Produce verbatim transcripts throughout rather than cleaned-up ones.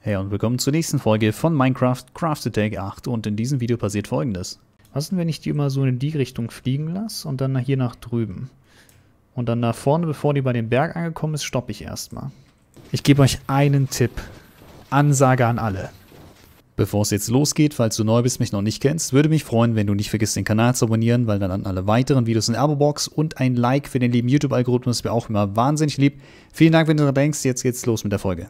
Hey und willkommen zur nächsten Folge von Minecraft Crafted Take acht und in diesem Video passiert Folgendes. Was denn, wenn ich die immer so in die Richtung fliegen lasse und dann hier nach drüben? Und dann da vorne, bevor die bei dem Berg angekommen ist, stoppe ich erstmal. Ich gebe euch einen Tipp. Ansage an alle. Bevor es jetzt losgeht, falls du neu bist, mich noch nicht kennst, würde mich freuen, wenn du nicht vergisst, den Kanal zu abonnieren, weil dann an alle weiteren Videos in der Abo-Box und ein Like für den lieben YouTube-Algorithmus wäre auch immer wahnsinnig lieb. Vielen Dank, wenn du daran denkst. Jetzt geht's los mit der Folge.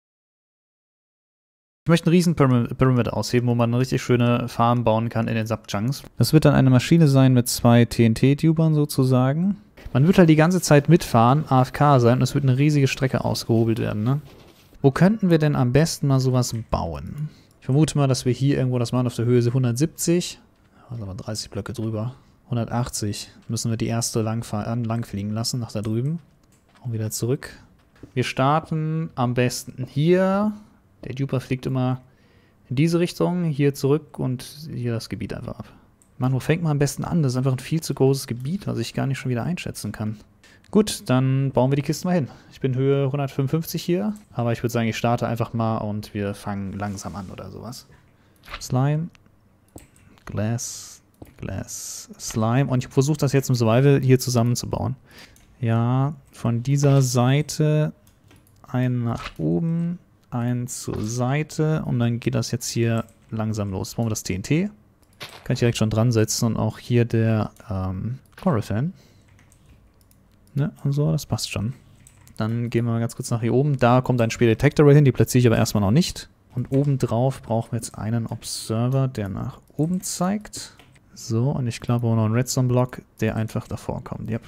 Ich möchte einen riesen Pyramid ausheben, wo man eine richtig schöne Farm bauen kann in den Subchunks. Das wird dann eine Maschine sein mit zwei T N T-Tubern sozusagen. Man wird halt die ganze Zeit mitfahren, A F K sein und es wird eine riesige Strecke ausgehobelt werden, ne? Wo könnten wir denn am besten mal sowas bauen? Ich vermute mal, dass wir hier irgendwo das machen auf der Höhe hundertsiebzig. Also mal dreißig Blöcke drüber. hundertachtzig müssen wir die erste lang, lang fliegen lassen, nach da drüben. Und wieder zurück. Wir starten am besten hier. Der Duper fliegt immer in diese Richtung, hier zurück und hier das Gebiet einfach ab. Mann, wo fängt man am besten an? Das ist einfach ein viel zu großes Gebiet, was ich gar nicht schon wieder einschätzen kann. Gut, dann bauen wir die Kiste mal hin. Ich bin Höhe hundertfünfundfünfzig hier, aber ich würde sagen, ich starte einfach mal und wir fangen langsam an oder sowas. Slime, Glass, Glass, Slime. Und ich versuche das jetzt im Survival hier zusammenzubauen. Ja, von dieser Seite einen nach oben, einen zur Seite und dann geht das jetzt hier langsam los. Jetzt brauchen wir das T N T. Kann ich direkt schon dran setzen und auch hier der ähm, Coral-Fan. Ne, und so, das passt schon. Dann gehen wir mal ganz kurz nach hier oben. Da kommt ein Spiel-Detector hin, die platziere ich aber erstmal noch nicht. Und oben drauf brauchen wir jetzt einen Observer, der nach oben zeigt. So, und ich glaube auch noch einen Redstone-Block, der einfach davor kommt. Yep.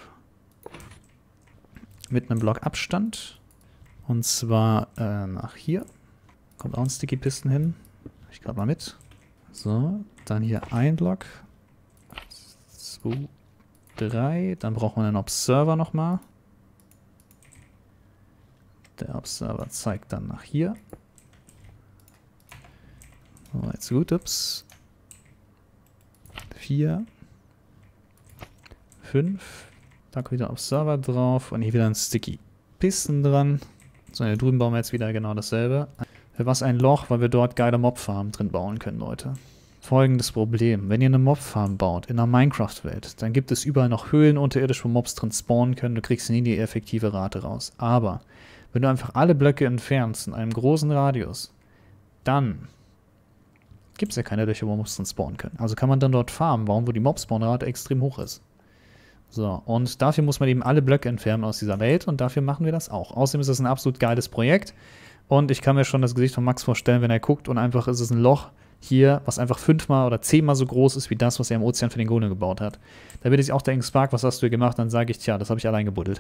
Mit einem Block Abstand. Und zwar äh, nach hier. Kommt auch ein Sticky Piston hin. Mach ich gerade mal mit. So, dann hier ein Block. zwei, drei. Dann brauchen wir einen Observer nochmal. Der Observer zeigt dann nach hier. So, jetzt gut, ups. vier. fünf. Da kommt wieder Observer drauf. Und hier wieder ein Sticky Piston dran. So, hier drüben bauen wir jetzt wieder genau dasselbe. Für was ein Loch, weil wir dort geile Mob-Farmen drin bauen können, Leute. Folgendes Problem. Wenn ihr eine Mob-Farm baut in einer Minecraft-Welt, dann gibt es überall noch Höhlen unterirdisch, wo Mobs drin spawnen können. Du kriegst nie die effektive Rate raus. Aber wenn du einfach alle Blöcke entfernst in einem großen Radius, dann gibt es ja keine Löcher, wo Mobs drin spawnen können. Also kann man dann dort Farmen bauen, wo die Mob-Spawn-Rate extrem hoch ist. So, und dafür muss man eben alle Blöcke entfernen aus dieser Welt und dafür machen wir das auch. Außerdem ist das ein absolut geiles Projekt und ich kann mir schon das Gesicht von Max vorstellen, wenn er guckt und einfach ist es ein Loch hier, was einfach fünfmal oder zehnmal so groß ist wie das, was er im Ozean für den Golem gebaut hat. Da wird sich auch denken, Spark, was hast du hier gemacht? Dann sage ich, tja, das habe ich allein gebuddelt.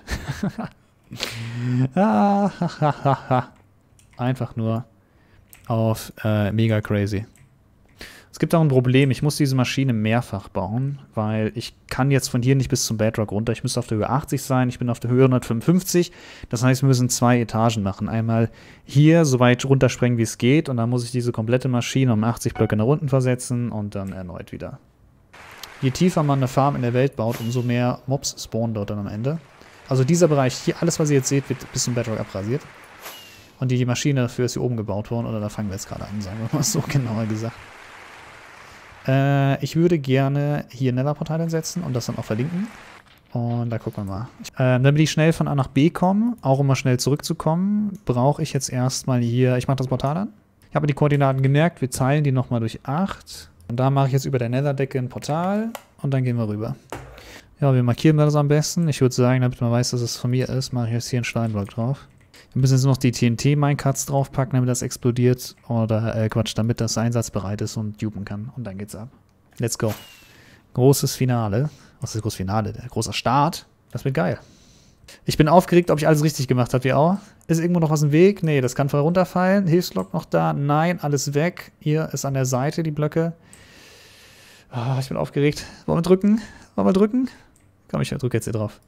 Einfach nur auf äh, mega crazy. Es gibt auch ein Problem, ich muss diese Maschine mehrfach bauen, weil ich kann jetzt von hier nicht bis zum Bedrock runter. Ich müsste auf der Höhe achtzig sein, ich bin auf der Höhe hundertfünfundfünfzig. Das heißt, wir müssen zwei Etagen machen. Einmal hier so weit runtersprengen, wie es geht. Und dann muss ich diese komplette Maschine um achtzig Blöcke nach unten versetzen und dann erneut wieder. Je tiefer man eine Farm in der Welt baut, umso mehr Mobs spawnen dort dann am Ende. Also dieser Bereich hier, alles was ihr jetzt seht, wird bis zum Bedrock abrasiert. Und die Maschine dafür ist hier oben gebaut worden. Oder da fangen wir jetzt gerade an, sagen wir mal so genauer gesagt. Äh, ich würde gerne hier Nether-Portal setzen und das dann auch verlinken. Und da gucken wir mal. Äh, damit ich schnell von A nach B komme, auch um mal schnell zurückzukommen, brauche ich jetzt erstmal hier, ich mache das Portal an. Ich habe die Koordinaten gemerkt, wir teilen die nochmal durch acht. Und da mache ich jetzt über der Nether-Decke ein Portal und dann gehen wir rüber. Ja, wir markieren das am besten. Ich würde sagen, damit man weiß, dass es von mir ist, mache ich jetzt hier einen Steinblock drauf. Wir müssen jetzt noch die T N T-Minecarts draufpacken, damit das explodiert. Oder, äh, Quatsch, damit das einsatzbereit ist und dupen kann. Und dann geht's ab. Let's go. Großes Finale. Was ist das große Finale? Der große Start. Das wird geil. Ich bin aufgeregt, ob ich alles richtig gemacht habe, wie auch. Ist irgendwo noch was im Weg? Nee, das kann voll runterfallen. Hilfsblock noch da? Nein, alles weg. Hier ist an der Seite die Blöcke. Oh, ich bin aufgeregt. Wollen wir drücken? Wollen wir drücken? Komm, ich drücke jetzt hier drauf.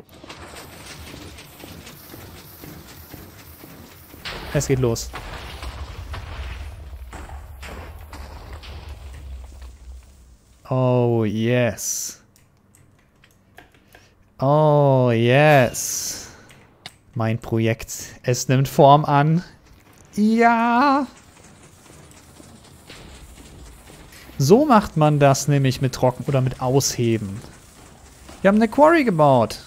Es geht los. Oh, yes. Oh, yes. Mein Projekt. Es nimmt Form an. Ja. So macht man das nämlich mit Trocken oder mit Ausheben. Wir haben eine Quarry gebaut.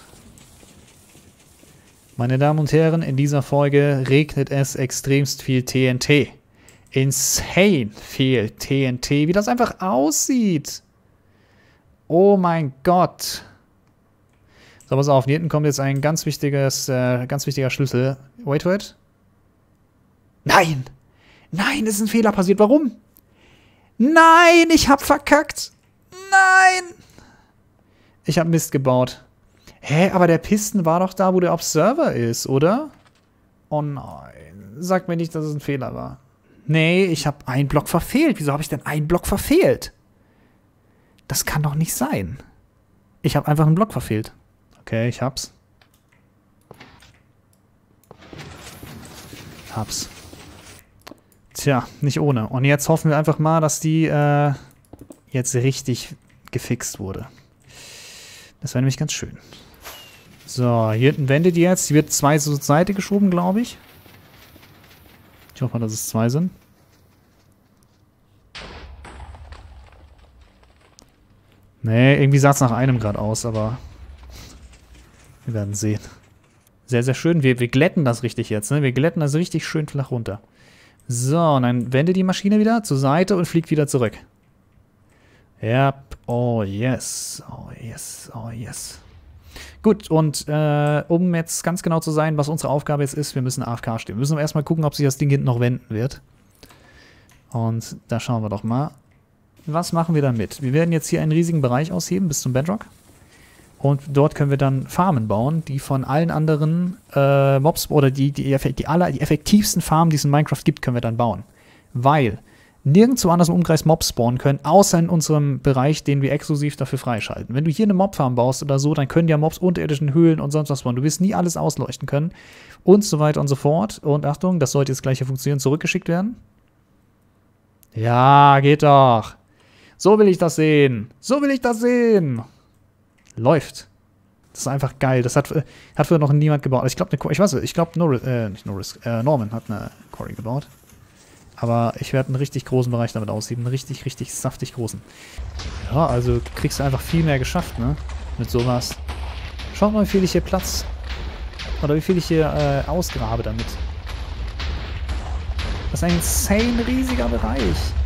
Meine Damen und Herren, in dieser Folge regnet es extremst viel T N T. Insane viel T N T. Wie das einfach aussieht. Oh mein Gott. So, pass auf. Hier hinten kommt jetzt ein ganz wichtiges, äh, ganz wichtiger Schlüssel. Wait, wait. Nein! Nein, es ist ein Fehler passiert. Warum? Nein, ich hab verkackt. Nein! Ich hab Mist gebaut. Hä, aber der Pisten war doch da, wo der Observer ist, oder? Oh nein. Sag mir nicht, dass es ein Fehler war. Nee, ich hab einen Block verfehlt. Wieso habe ich denn einen Block verfehlt? Das kann doch nicht sein. Ich habe einfach einen Block verfehlt. Okay, ich hab's. Hab's. Tja, nicht ohne. Und jetzt hoffen wir einfach mal, dass die äh, jetzt richtig gefixt wurde. Das wäre nämlich ganz schön. So, hier hinten wendet die jetzt. Die wird zwei zur Seite geschoben, glaube ich. Ich hoffe mal, dass es zwei sind. Nee, irgendwie sah es nach einem Grad aus, aber wir werden sehen. Sehr, sehr schön. Wir, wir glätten das richtig jetzt, ne? Wir glätten das richtig schön flach runter. So, und dann wendet die Maschine wieder zur Seite und fliegt wieder zurück. Ja, oh yes, oh yes, oh yes. Gut, und äh, um jetzt ganz genau zu sein, was unsere Aufgabe jetzt ist, wir müssen A F K stehen. Wir müssen erstmal gucken, ob sich das Ding hinten noch wenden wird. Und da schauen wir doch mal. Was machen wir damit? Wir werden jetzt hier einen riesigen Bereich ausheben bis zum Bedrock. Und dort können wir dann Farmen bauen, die von allen anderen äh, Mobs oder die, die, die, aller, die effektivsten Farmen, die es in Minecraft gibt, können wir dann bauen. Weil nirgendwo anders im Umkreis Mobs spawnen können, außer in unserem Bereich, den wir exklusiv dafür freischalten. Wenn du hier eine Mobfarm baust oder so, dann können ja Mobs unterirdischen Höhlen und sonst was spawnen. Du wirst nie alles ausleuchten können und so weiter und so fort. Und Achtung, das sollte jetzt gleich hier funktionieren, zurückgeschickt werden. Ja, geht doch. So will ich das sehen. So will ich das sehen. Läuft. Das ist einfach geil. Das hat, hat früher noch niemand gebaut. Ich glaube, ich weiß nicht, ich glaube, Norris, äh, nicht Norris, äh, Norman hat eine Quarry gebaut. Aber ich werde einen richtig großen Bereich damit ausheben. Einen richtig, richtig saftig großen. Ja, also kriegst du einfach viel mehr geschafft, ne? Mit sowas. Schaut mal, wie viel ich hier Platz oder wie viel ich hier äh, ausgrabe damit. Das ist ein insane riesiger Bereich.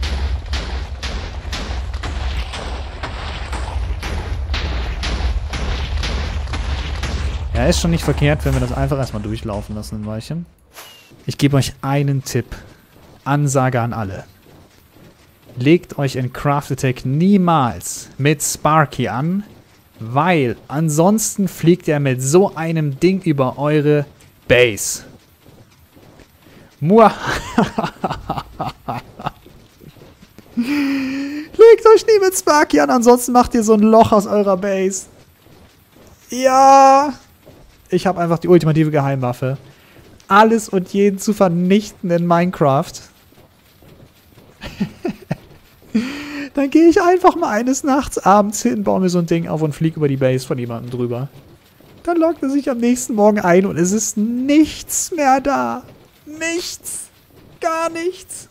Ja, ist schon nicht verkehrt, wenn wir das einfach erstmal durchlaufen lassen ein Weilchen. Ich gebe euch einen Tipp. Ansage an alle. Legt euch in Craft Attack niemals mit Sparky an, weil ansonsten fliegt er mit so einem Ding über eure Base. Muah. Legt euch nie mit Sparky an, ansonsten macht ihr so ein Loch aus eurer Base. Ja. Ich habe einfach die ultimative Geheimwaffe. Alles und jeden zu vernichten in Minecraft. Dann gehe ich einfach mal eines Nachts abends hin, baue mir so ein Ding auf und fliege über die Base von jemandem drüber. Dann loggt er sich am nächsten Morgen ein und es ist nichts mehr da. Nichts. Gar nichts.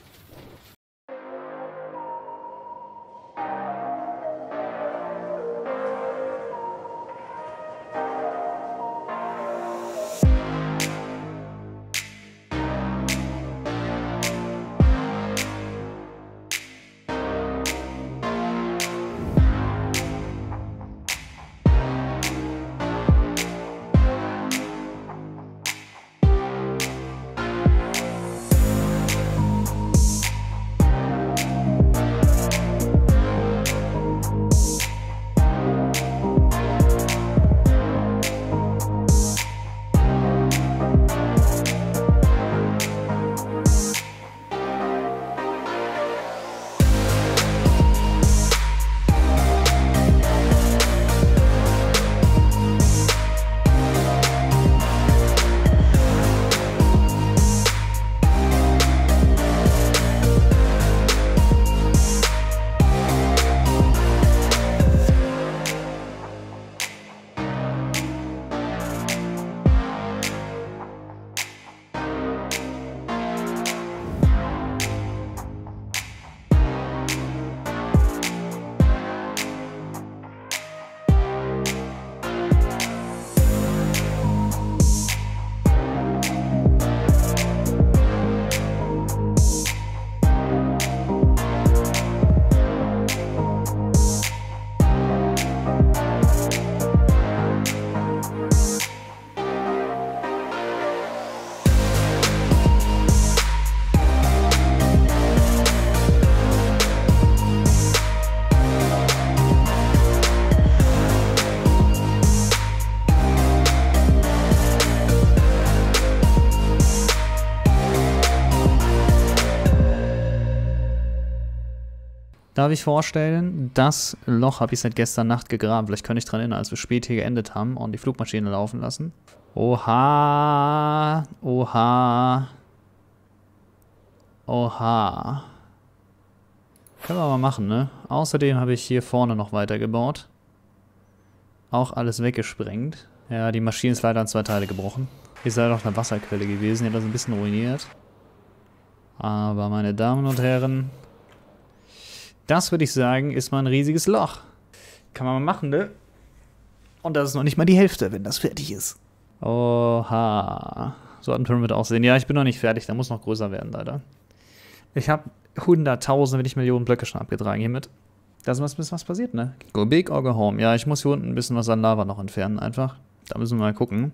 Darf ich vorstellen, das Loch habe ich seit gestern Nacht gegraben. Vielleicht kann ich dran erinnern, als wir spät hier geendet haben und die Flugmaschine laufen lassen. Oha. Oha. Oha. Können wir mal machen, ne? Außerdem habe ich hier vorne noch weiter gebaut. Auch alles weggesprengt. Ja, die Maschine ist leider in zwei Teile gebrochen. Hier ist leider noch eine Wasserquelle gewesen, die hat das ein bisschen ruiniert. Aber meine Damen und Herren, das würde ich sagen, ist mal ein riesiges Loch. Kann man mal machen, ne? Und das ist noch nicht mal die Hälfte, wenn das fertig ist. Oha. So hat ein Pyramid aussehen. Ja, ich bin noch nicht fertig, da muss noch größer werden, leider. Ich habe hunderttausend, wenn nicht Millionen Blöcke schon abgetragen hiermit. Da ist was, was passiert, ne? Go big or go home. Ja, ich muss hier unten ein bisschen was an Lava noch entfernen, einfach. Da müssen wir mal gucken.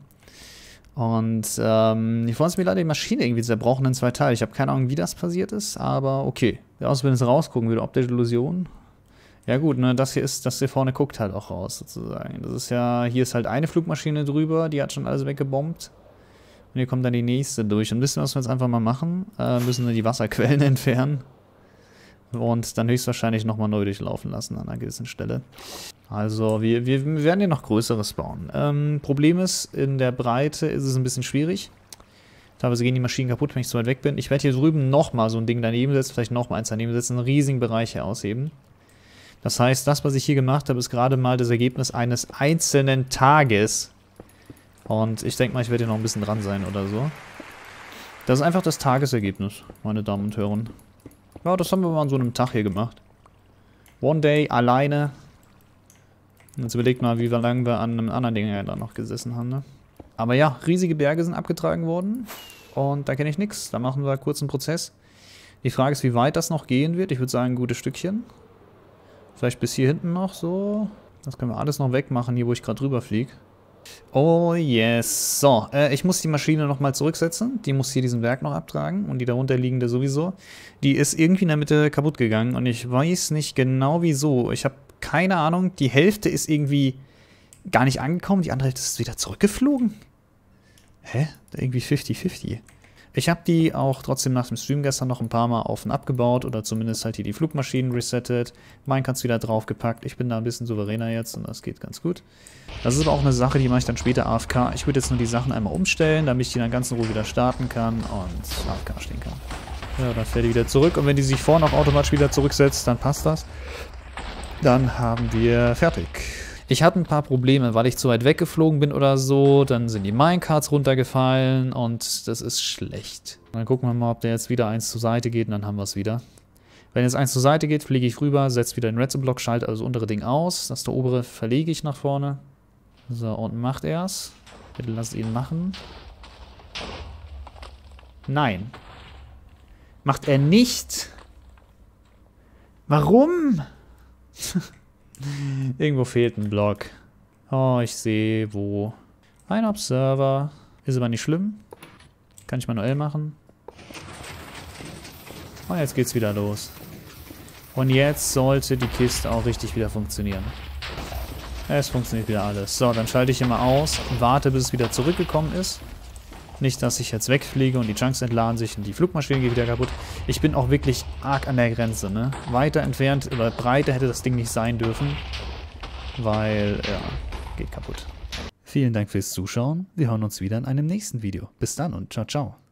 Und ähm, ich wollte mir leider die Maschine irgendwie zerbrochen in zwei Teile. Ich habe keine Ahnung, wie das passiert ist, aber okay. Aus, wenn es rausgucken würde, optische Illusion. Ja gut, ne, das hier ist, das hier vorne guckt halt auch raus, sozusagen. Das ist ja, hier ist halt eine Flugmaschine drüber, die hat schon alles weggebombt. Und hier kommt dann die nächste durch. Und wissen wir, was wir jetzt einfach mal machen? Äh, müssen wir die Wasserquellen entfernen. Und dann höchstwahrscheinlich nochmal neu durchlaufen lassen an einer gewissen Stelle. Also, wir, wir, wir werden hier noch Größeres bauen. Ähm, Problem ist, in der Breite ist es ein bisschen schwierig. Teilweise gehen die Maschinen kaputt, wenn ich zu weit weg bin. Ich werde hier drüben nochmal so ein Ding daneben setzen, vielleicht nochmal eins daneben setzen, einen riesigen Bereich hier ausheben. Das heißt, das, was ich hier gemacht habe, ist gerade mal das Ergebnis eines einzelnen Tages. Und ich denke mal, ich werde hier noch ein bisschen dran sein oder so. Das ist einfach das Tagesergebnis, meine Damen und Herren. Ja, das haben wir mal an so einem Tag hier gemacht. One day, alleine. Jetzt überlegt mal, wie lange wir an einem anderen Ding da noch gesessen haben, ne? Aber ja, riesige Berge sind abgetragen worden. Und da kenne ich nichts. Da machen wir kurz einen Prozess. Die Frage ist, wie weit das noch gehen wird. Ich würde sagen, ein gutes Stückchen. Vielleicht bis hier hinten noch so. Das können wir alles noch wegmachen, hier wo ich gerade drüber fliege. Oh yes. So, äh, ich muss die Maschine nochmal zurücksetzen. Die muss hier diesen Berg noch abtragen. Und die darunter liegende sowieso. Die ist irgendwie in der Mitte kaputt gegangen. Und ich weiß nicht genau wieso. Ich habe keine Ahnung. Die Hälfte ist irgendwie gar nicht angekommen. Die andere Hälfte ist wieder zurückgeflogen. Hä? Irgendwie fifty fifty. Ich habe die auch trotzdem nach dem Stream gestern noch ein paar Mal auf und abgebaut. Oder zumindest halt hier die Flugmaschinen resettet. Minecarts wieder draufgepackt. Ich bin da ein bisschen souveräner jetzt und das geht ganz gut. Das ist aber auch eine Sache, die mache ich dann später A F K. Ich würde jetzt nur die Sachen einmal umstellen, damit ich die dann ganz in Ruhe wieder starten kann und A F K stehen kann. Ja, dann fährt die wieder zurück. Und wenn die sich vorne auch automatisch wieder zurücksetzt, dann passt das. Dann haben wir fertig. Ich hatte ein paar Probleme, weil ich zu weit weggeflogen bin oder so. Dann sind die Minecarts runtergefallen und das ist schlecht. Dann gucken wir mal, ob der jetzt wieder eins zur Seite geht und dann haben wir es wieder. Wenn jetzt eins zur Seite geht, fliege ich rüber, setze wieder den Redstone-Block, schalte also das untere Ding aus. Das der obere verlege ich nach vorne. So, und macht er's. Bitte lasst ihn machen. Nein. Macht er nicht. Warum? Irgendwo fehlt ein Block. Oh, ich sehe wo. Ein Observer. Ist aber nicht schlimm. Kann ich manuell machen. Oh, jetzt geht's wieder los. Und jetzt sollte die Kiste auch richtig wieder funktionieren. Es funktioniert wieder alles. So, dann schalte ich immer aus und warte, bis es wieder zurückgekommen ist. Nicht, dass ich jetzt wegfliege und die Chunks entladen sich und die Flugmaschine geht wieder kaputt. Ich bin auch wirklich arg an der Grenze, ne? Weiter entfernt, oder breiter hätte das Ding nicht sein dürfen. Weil, ja, geht kaputt. Vielen Dank fürs Zuschauen. Wir hören uns wieder in einem nächsten Video. Bis dann und ciao, ciao.